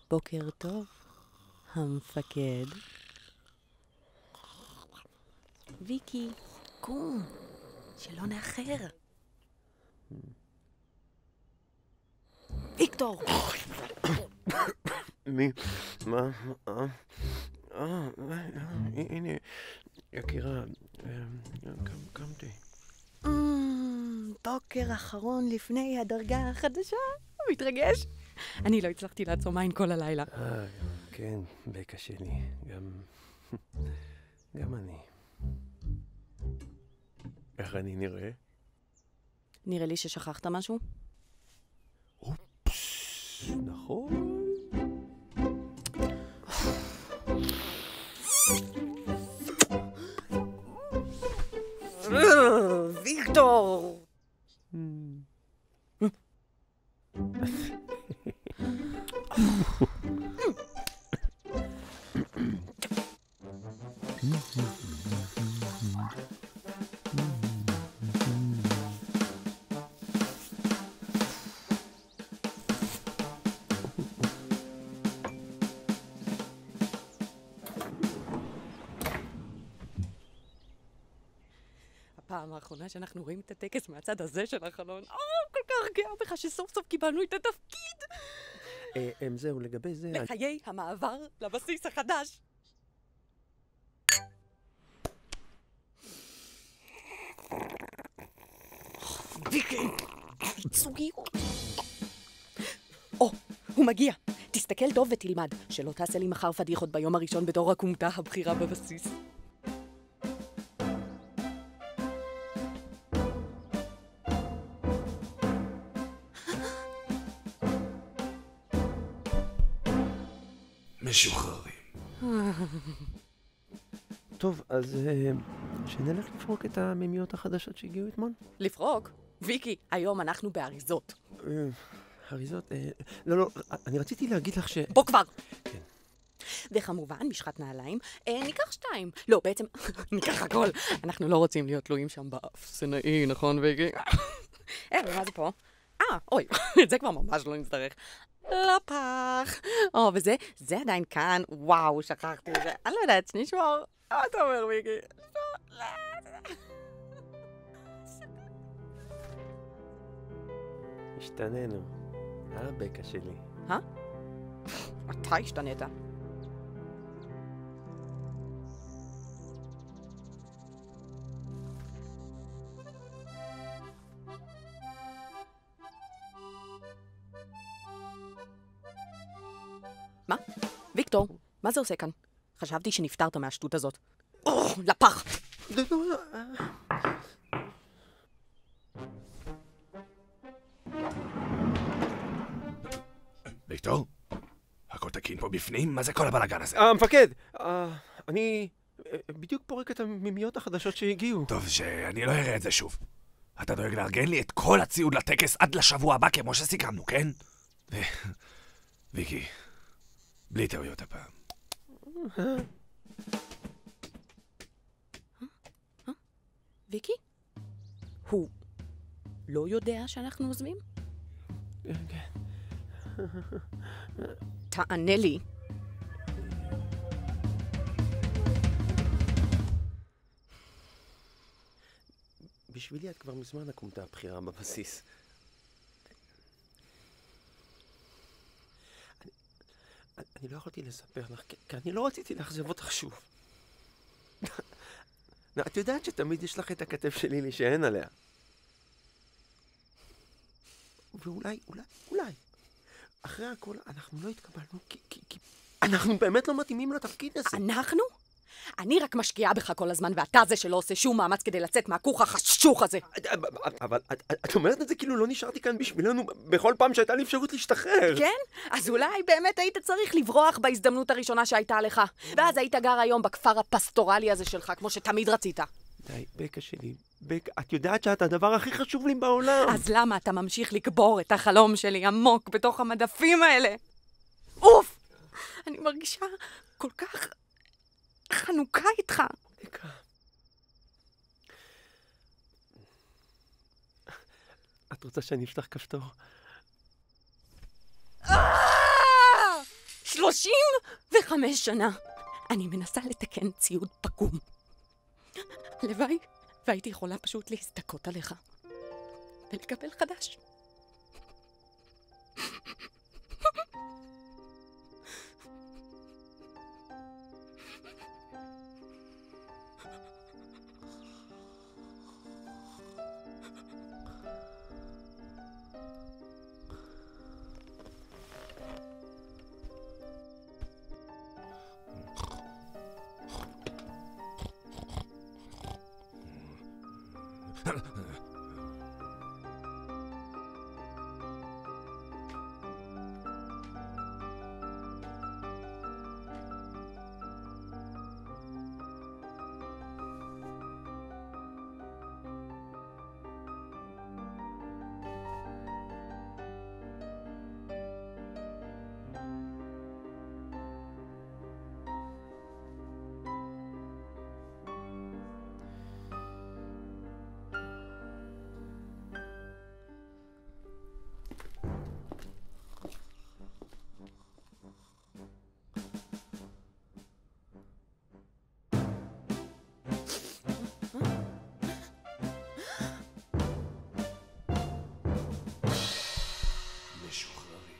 בוקר טוב, המפקד. ויקי, קום, שלא נאחר. ויקטור! מי? מה? הנה, יקירה, קמתי. בוקר אחרון לפני הדרגה החדשה. מתרגש? אני לא הצלחתי לעצום עין כל הלילה. כן, בקע שלי. גם אני. איך אני נראה? נראה לי ששכחת משהו. אופס, נכון. ויקטור! הפעם האחרונה שאנחנו רואים את הטקס מהצד הזה של החלון. כל כך גאה בך שסוף סוף קיבלנו את התפקיד. זהו, לגבי זה... לחיי המעבר לבסיס החדש. ויקי! ייצוגיות. הוא מגיע. תסתכל טוב ותלמד, שלא תעשה לי מחר פדיחות ביום הראשון בתור הקומתה הבכירה בבסיס. משוחררים. טוב, אז שנלך לפרוק את המימיות החדשות שהגיעו אתמול? לפרוק? ויקי, היום אנחנו באריזות. אריזות? לא, אני רציתי להגיד לך ש... בוא כבר! כן. וכמובן, משחת נעליים, ניקח 2. לא, בעצם, ניקח הכל. אנחנו לא רוצים להיות תלויים שם באפסנאי, נכון, ויקי? ומה זה פה? אוי, את זה כבר ממש לא נצטרך. לפח. וזה, זה עדיין כאן. וואו, שכחתי את זה. אני לא יודעת, נשמור. מה אתה אומר, ויקי? השתננו. בקע שלי. אתה השתנית. מה? ויקטור, מה זה עושה כאן? חשבתי שנפטרת מהשטות הזאת. לפח! ויקטור? הכל תקין פה בפנים? מה זה כל הבלגן הזה? המפקד! אני בדיוק פורק את המימיות החדשות שהגיעו. טוב, שאני לא אראה את זה שוב. אתה דואג לארגן לי את כל הציוד לטקס עד לשבוע הבא כמו שסיכמנו, כן? ויקי, בלי טעויות הפעם. ויקי? הוא לא יודע שאנחנו עוזבים? כן. תענה לי. בשבילי את כבר מזמן הקומתה הבכירה בבסיס. אני לא יכולתי לספר לך, כי אני לא רציתי לאכזב אותך שוב. את יודעת שתמיד יש לך את הכתף שלי להישען עליה. ואולי, אחרי הכל אנחנו לא התקבלנו, כי אנחנו באמת לא מתאימים לתפקיד הזה. אנחנו? אני רק משקיעה בך כל הזמן, ואתה זה שלא עושה שום מאמץ כדי לצאת מהכוך החשוך הזה. אבל את אומרת את זה כאילו לא נשארתי כאן בשבילנו בכל פעם שהייתה לי אפשרות להשתחרר. כן? אז אולי באמת היית צריך לברוח בהזדמנות הראשונה שהייתה לך. ואז היית גר היום בכפר הפסטורלי הזה שלך, כמו שתמיד רצית. די, בקע שלי, את יודעת שאת הדבר הכי חשוב לי בעולם. אז למה אתה ממשיך לקבור את החלום שלי עמוק בתוך המדפים האלה? אוף! אני מרגישה כל כך חנוכה איתך. בקע. את רוצה שאני אפתח כפתור? 35 שנה אני מנסה לתקן ציוד פגום. הלוואי והייתי יכולה פשוט להסתכות עליך ולקבל חדש. משוחררים.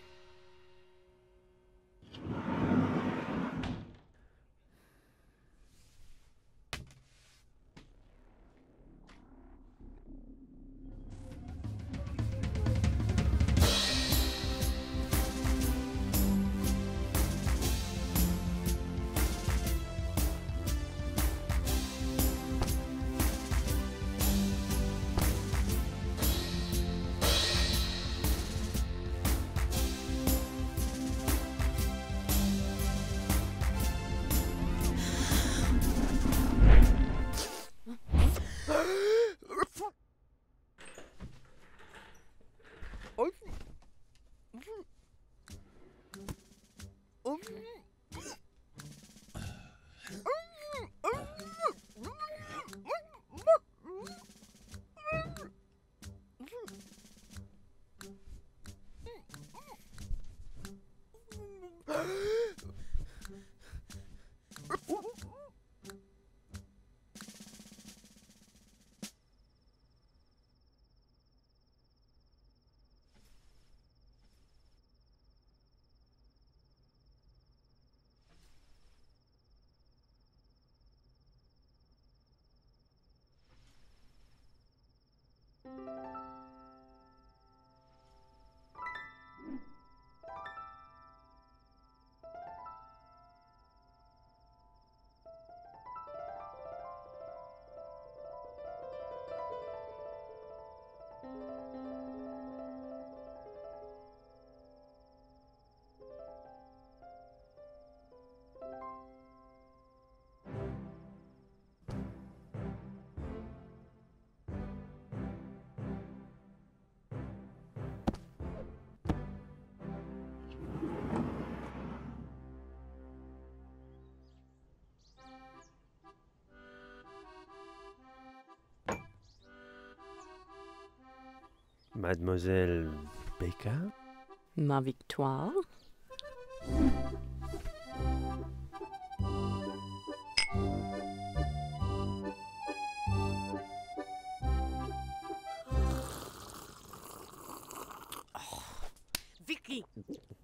Mademoiselle Baker? Ma Victoire? ויקי,